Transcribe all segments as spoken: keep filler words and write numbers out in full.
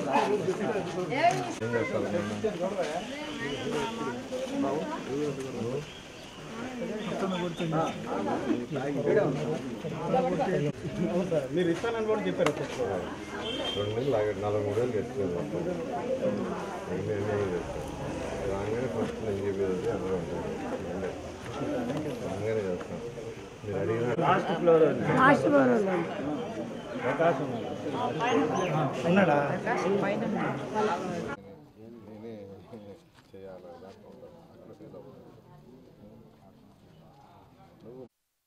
మీరు ఇస్తానని కూడా చెప్పారు. రెండు నెలలు ఆగండి, నలభై మూడు వేలు కట్టింది మొత్తం రాగానే ఫస్ట్ నేను చెప్పేది అందరూ ఉంటారు రాగానే చేస్తాం. మీరు అడిగిన లాస్ట్ ఫ్లోర్ ప్రకాశం ఉన్నాడా నేనే చేయాలి నువ్వు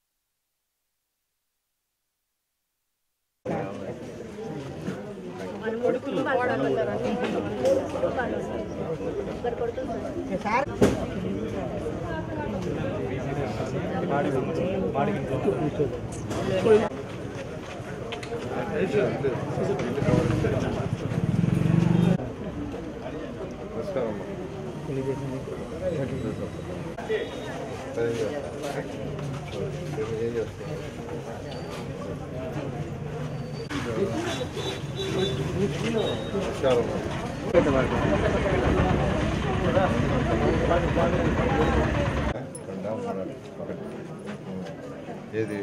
నమస్కారం ఏం చేస్తాను నమస్కారం ఏది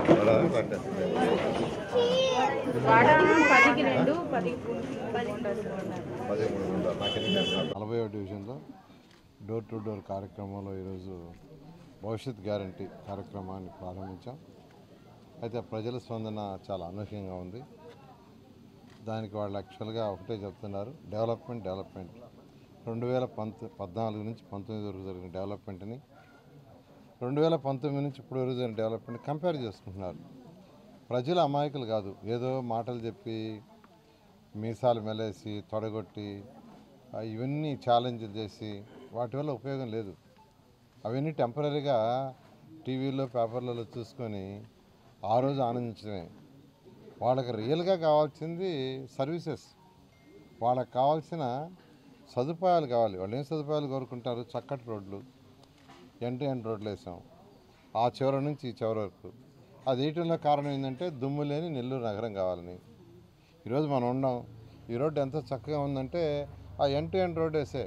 నలభై డివిజన్లో డోర్ టు డోర్ కార్యక్రమంలో ఈరోజు భవిష్యత్ గ్యారంటీ కార్యక్రమాన్ని ప్రారంభించాం. అయితే ప్రజల స్పందన చాలా అనూహ్యంగా ఉంది. దానికి వాళ్ళు యాక్చువల్గా ఒకటే చెప్తున్నారు, డెవలప్మెంట్ డెవలప్మెంట్ రెండు వేల పంత పద్నాలుగు నుంచి పంతొమ్మిది వరకు జరిగిన డెవలప్మెంట్ని రెండు వేల పంతొమ్మిది నుంచి ఇప్పుడు వరకు జరిగిన డెవలప్మెంట్ కంపేర్ చేసుకుంటున్నారు. ప్రజల అమాయకులు కాదు, ఏదో మాటలు చెప్పి మీసాలు మెలేసి తొడగొట్టి ఇవన్నీ ఛాలెంజ్లు చేసి వాటి వల్ల ఉపయోగం లేదు. అవన్నీ టెంపరీగా టీవీలో పేపర్లలో చూసుకొని ఆ రోజు ఆనందించడమే. వాళ్ళకి రియల్గా కావాల్సింది సర్వీసెస్, వాళ్ళకి కావాల్సిన సదుపాయాలు కావాలి. వాళ్ళు ఏం సదుపాయాలు కోరుకుంటారు? చక్కటి రోడ్లు, ఎంటు ఎండ్ రోడ్లు వేసాం ఆ చివరి నుంచి ఈ చివరి వరకు. అది వేయటంలో కారణం ఏంటంటే దుమ్ము లేని నెల్లూరు నగరం కావాలని. ఈరోజు మనం ఉన్నాం, ఈ రోడ్డు ఎంత చక్కగా ఉందంటే ఆ ఎంటు ఎండ్ రోడ్ వేసే.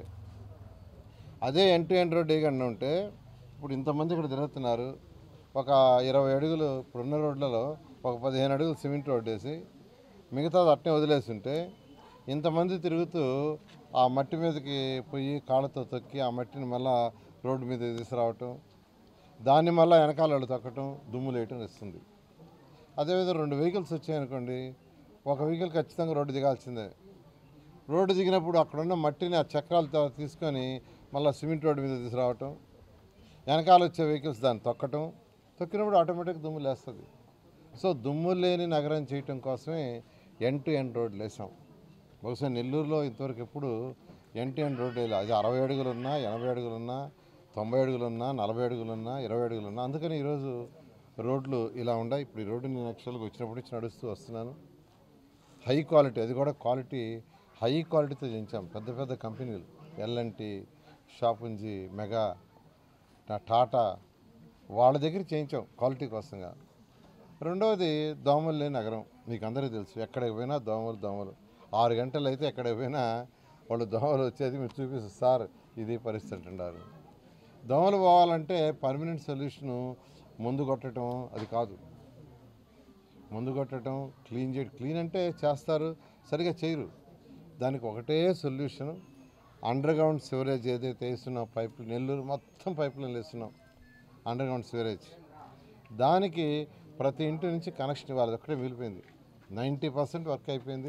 అదే ఎంటు ఎండ్ రోడ్ వేయకుండా ఉంటే ఇప్పుడు ఇంతమంది ఇక్కడ తిరుగుతున్నారు, ఒక ఇరవై అడుగులు ఇప్పుడున్న రోడ్లలో ఒక పదిహేను అడుగులు సిమెంట్ రోడ్ వేసి మిగతాది అట్నే వదిలేసి ఉంటే ఇంతమంది తిరుగుతూ ఆ మట్టి మీదకి పోయి కాళ్ళతో తొక్కి ఆ మట్టిని మళ్ళా రోడ్డు మీద తీసుకురావటం, దాన్ని మళ్ళీ వెనకాల వాళ్ళు తొక్కటం, దుమ్ము లేయటం ఇస్తుంది. అదేవిధంగా రెండు వెహికల్స్ వచ్చాయనుకోండి, ఒక వెహికల్ ఖచ్చితంగా రోడ్డు దిగాల్సిందే. రోడ్డు దిగినప్పుడు అక్కడున్న మట్టిని ఆ చక్రాలతో తీసుకొని మళ్ళీ సిమెంట్ రోడ్డు మీద తీసుకురావటం, వెనకాల వచ్చే వెహికల్స్ దాన్ని తొక్కటం, తొక్కినప్పుడు ఆటోమేటిక్ దుమ్ము లేస్తుంది. సో దుమ్ము లేని నగరం చేయటం కోసమే ఎండ్ టు ఎండ్ రోడ్లు వేసాం. బహుశా నెల్లూరులో ఇంతవరకు ఎప్పుడు ఎండ్ టు ఎండ్ రోడ్డు వేయాలి. అది అరవై అడుగులున్నా, ఎనభై అడుగులున్నా, తొంభై అడుగులున్నా, నలభై అడుగులున్నా, ఇరవై అడుగులున్నా. అందుకని ఈరోజు రోడ్లు ఇలా ఉన్నాయి. ఇప్పుడు ఈ రోడ్డు నేను యాక్చువల్గా వచ్చినప్పటి నుంచి నడుస్తూ వస్తున్నాను. హై క్వాలిటీ, అది కూడా క్వాలిటీ హై క్వాలిటీతో చేయించాం. పెద్ద పెద్ద కంపెనీలు L and T, Shapoorji, Mega, Tata వాళ్ళ దగ్గర చేయించాం క్వాలిటీ కోసంగా. రెండవది దోమలు లేని నగరం. మీకు అందరికీ తెలుసు, ఎక్కడికి పోయినా దోమలు దోమలు ఆరు గంటలు అయితే ఎక్కడికి పోయినా వాళ్ళు దోమలు వచ్చేది మీరు చూపిస్తారు, సార్ ఇది పరిస్థితి అంటారు. దోమలు పోవాలంటే పర్మనెంట్ సొల్యూషను మందు కొట్టడం అది కాదు. మందు కొట్టడం, క్లీన్ చేయడం, క్లీన్ అంటే చేస్తారు, సరిగా చేయరు. దానికి ఒకటే సొల్యూషన్, అండర్ గ్రౌండ్ సివరేజ్ ఏదైతే వేస్తున్నాం, పైపులు నెల్లూరు మొత్తం పైపులను వేస్తున్నాం అండర్ గ్రౌండ్ సివరేజ్. దానికి ప్రతి ఇంటి నుంచి కనెక్షన్ ఇవ్వాలి. ఒక్కటే మిగిలిపోయింది. నైంటీ పర్సెంట్ వర్క్ అయిపోయింది,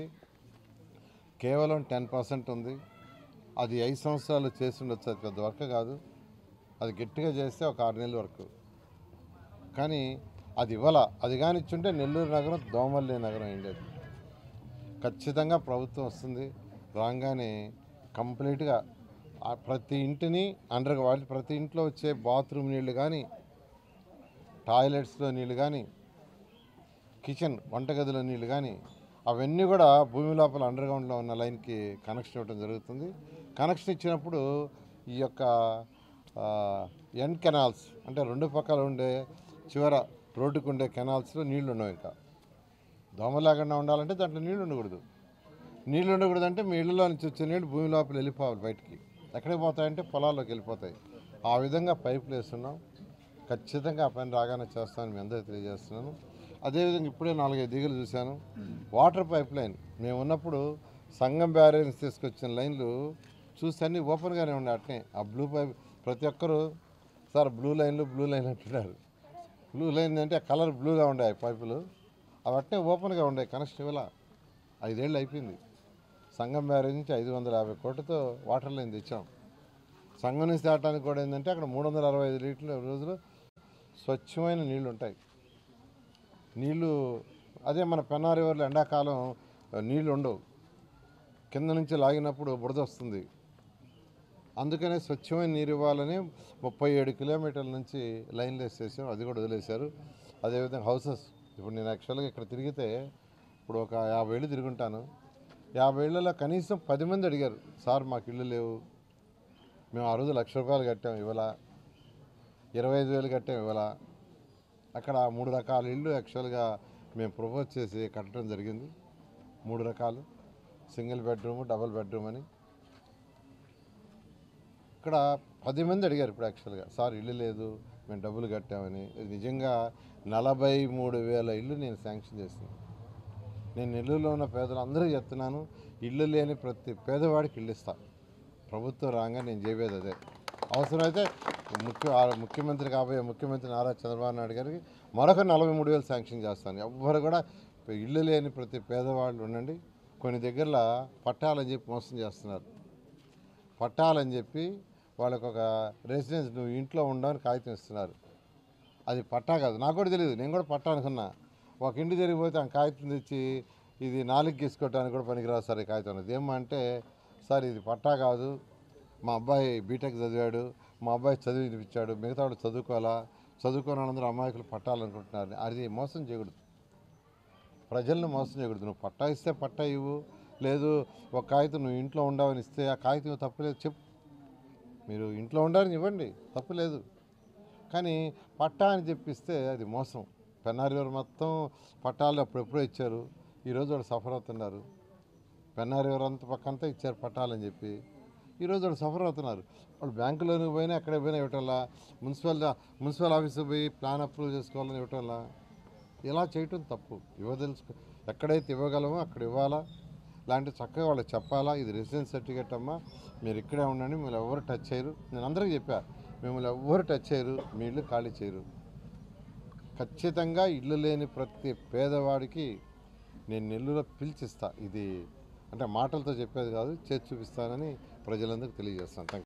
కేవలం టెన్ పర్సెంట్ ఉంది. అది ఐదు సంవత్సరాలు చేసి ఉండొచ్చు, అది పెద్ద వర్క్ కాదు. అది గట్టిగా చేస్తే ఒక ఆరు నెలల వరకు, కానీ అది ఇవ్వాల. అది కానీ ఇచ్చుంటే నెల్లూరు నగరం దోమలు లేని నగరం అయింది. ఖచ్చితంగా ప్రభుత్వం వస్తుంది రాగానే కంప్లీట్గా ప్రతి ఇంటిని అండర్ వాళ్ళు ప్రతి ఇంట్లో వచ్చే బాత్రూమ్ నీళ్ళు కానీ, టాయిలెట్స్లో నీళ్ళు కానీ, కిచెన్ వంటగదిలో నీళ్ళు కానీ అవన్నీ కూడా భూమి లోపల అండర్ గ్రౌండ్లో ఉన్న లైన్కి కనెక్షన్ ఇవ్వడం జరుగుతుంది. కనెక్షన్ ఇచ్చినప్పుడు ఈ యొక్క ఎండ్ కెనాల్స్ అంటే రెండు పక్కల ఉండే చివర రోడ్డుకు ఉండే కెనాల్స్లో నీళ్లు ఉండవు. ఇంకా దోమ లేకుండా ఉండాలంటే దాంట్లో నీళ్లు ఉండకూడదు. నీళ్ళు ఉండకూడదంటే మీ ఇళ్ళలో నుంచి వచ్చే నీళ్ళు భూమి లోపల వెళ్ళిపోవాలి బయటికి. ఎక్కడికి పోతాయంటే పొలాల్లోకి వెళ్ళిపోతాయి. ఆ విధంగా పైపులు వేస్తున్నాం. ఖచ్చితంగా ఆ పని రాగానే చేస్తానని మీ అందరికీ తెలియజేస్తున్నాను. అదేవిధంగా ఇప్పుడే నాలుగైదు దిగులు చూశాను. వాటర్ పైప్ లైన్ మేము ఉన్నప్పుడు సంగం బ్యారేజ్ తీసుకొచ్చిన లైన్లు చూస్తే అన్నీ ఓపెన్గానే ఉండే అట్నే. ఆ బ్లూ పైప్ ప్రతి ఒక్కరు సార్ బ్లూ లైన్లు బ్లూ లైన్ అంటున్నారు. బ్లూ లైన్ అంటే కలర్ బ్లూగా ఉండే పైపులు అవి అట్నే ఓపెన్గా ఉండే. కనెక్షన్ ఇవ్వాల ఐదేళ్ళు అయిపోయింది. సంగం బ్యారేజ్ నుంచి ఐదు వందల యాభై కోట్లతో వాటర్ లైన్ తెచ్చాం. సంగం నుంచి దాటానికి కూడా ఏంటంటే అక్కడ మూడు వందల అరవై ఐదు లీటర్ల రోజులు స్వచ్ఛమైన నీళ్లు ఉంటాయి. నీళ్లు అదే మన పెన్నా రివర్లో ఎండాకాలం నీళ్లు ఉండవు. కింద నుంచి లాగినప్పుడు బురద వస్తుంది. అందుకనే స్వచ్ఛమైన నీరు ఇవ్వాలని ముప్పై ఏడు కిలోమీటర్ల నుంచి లైన్లు వేసేసాం. అది కూడా వదిలేశారు. అదేవిధంగా హౌసెస్ ఇప్పుడు నేను యాక్చువల్గా ఇక్కడ తిరిగితే ఇప్పుడు ఒక యాభై ఏళ్ళు తిరుగుంటాను. యాభై ఏళ్ళలో కనీసం పది మంది అడిగారు, సార్ మాకు ఇళ్ళు లేవు, మేము ఆ రోజు లక్ష రూపాయలు కట్టాం ఇవాళ, ఇరవై ఐదు వేలు కట్టాం ఇవాళ. అక్కడ మూడు రకాల ఇళ్ళు యాక్చువల్గా మేము ప్రపోజ్ చేసి కట్టడం జరిగింది. మూడు రకాలు, సింగిల్ బెడ్రూమ్, డబుల్ బెడ్రూమ్ అని. ఇక్కడ పది మంది అడిగారు ఇప్పుడు యాక్చువల్గా, సార్ ఇల్లు లేదు మేము డబ్బులు కట్టామని. నిజంగా నలభై మూడు వేల ఇళ్ళు నేను శాంక్షన్ చేశాను. నేను నెల్లూరులో ఉన్న పేదలందరూ చెప్తున్నాను, ఇల్లు లేని ప్రతి పేదవాడికి ఇల్లు ఇస్తా. ప్రభుత్వం రాగా నేను చేయబోయేది అదే. అవసరమైతే ముఖ్య ముఖ్యమంత్రి కాబోయే ముఖ్యమంత్రి నారా చంద్రబాబు నాయుడు గారికి మరొక నలభై మూడు వేలు శాంక్షన్ చేస్తాను. ఎవ్వరు కూడా ఇల్లు లేని ప్రతి పేదవాళ్ళు ఉండండి. కొన్ని దగ్గరలో పట్టాలని చెప్పి మోసం చేస్తున్నారు. పట్టాలని చెప్పి వాళ్ళకు ఒక రెసిడెన్స్ నువ్వు ఇంట్లో ఉండవని కాగితం ఇస్తున్నారు. అది పట్టా కాదు, నాకు కూడా తెలియదు. నేను కూడా పట్టా అనుకున్నా. ఒక ఇంటి జరిగిపోతే ఆ కాగితం తెచ్చి ఇది నాలుగు గీసుకోవడానికి కూడా పనికిరాదు సార్ ఈ కాగితం. అది ఏమంటే సార్ ఇది పట్టా కాదు, మా అబ్బాయి బీటెక్ చదివాడు, మా అబ్బాయి చదివి వినిపించాడు, మిగతా వాళ్ళు చదువుకోవాలా, చదువుకోనందరూ అమాయకులు పట్టాలనుకుంటున్నారు. అది మోసం చేయకూడదు, ప్రజలను మోసం చేయకూడదు. నువ్వు పట్టా ఇస్తే పట్టా ఇవ్వు, లేదు ఒక కాగితం నువ్వు ఇంట్లో ఉండవని ఇస్తే ఆ కాగితం తప్పులేదు చెప్పు. మీరు ఇంట్లో ఉండాలని ఇవ్వండి, తప్పు లేదు. కానీ పట్టా అని చెప్పిస్తే అది మోసం. పెన్నా రివర్ మొత్తం పట్టాలు అప్పుడెప్పుడో ఇచ్చారు. ఈరోజు వాళ్ళు సఫర్ అవుతున్నారు. పెన్నా రివర్ అంత పక్కంతా ఇచ్చారు పట్టాలని చెప్పి, ఈరోజు వాళ్ళు సఫర్ అవుతున్నారు. వాళ్ళు బ్యాంకులోకి పోయినా ఎక్కడ పోయినా ఇవ్వటంలా, మున్సిపల్ మున్సిపల్ ఆఫీస్కి పోయి ప్లాన్ అప్రూవ్ చేసుకోవాలని ఇవ్వటంలా. ఇలా చేయటం తప్పు. ఇవ్వదలుచుకో ఎక్కడైతే ఇవ్వగలమో అక్కడ ఇవ్వాలా. ఇలాంటి చక్కగా వాళ్ళకి చెప్పాలా, ఇది రెసిడెన్స్ సర్టిఫికేట్ అమ్మా, మీరు ఇక్కడే ఉండండి, మిమ్మల్ని ఎవరు టచ్ చేయరు. నేను అందరికీ చెప్పా, మిమ్మల్ని ఎవరు టచ్ చేయరు, మీ ఇల్లు ఖాళీ చేయరు. ఖచ్చితంగా ఇల్లు లేని ప్రతి పేదవాడికి నేను నెల్లూరులో పిలిచిస్తా. ఇది అంటే మాటలతో చెప్పేది కాదు, చేసి చూపిస్తానని ప్రజలందరికీ తెలియజేస్తాను. థ్యాంక్